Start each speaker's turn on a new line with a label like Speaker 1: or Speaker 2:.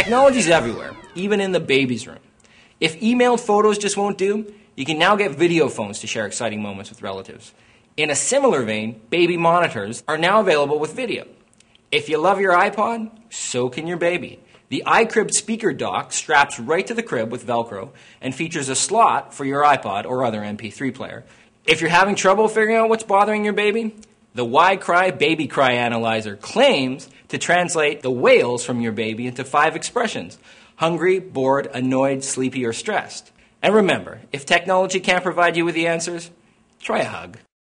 Speaker 1: Technology's everywhere, even in the baby's room. If emailed photos just won't do, you can now get video phones to share exciting moments with relatives. In a similar vein, baby monitors are now available with video. If you love your iPod, so can your baby. The iCrib speaker dock straps right to the crib with Velcro and features a slot for your iPod or other MP3 player. If you're having trouble figuring out what's bothering your baby, the WhyCry Baby Cry Analyzer claims to translate the wails from your baby into 5 expressions: hungry, bored, annoyed, sleepy, or stressed. And remember, if technology can't provide you with the answers, try a hug.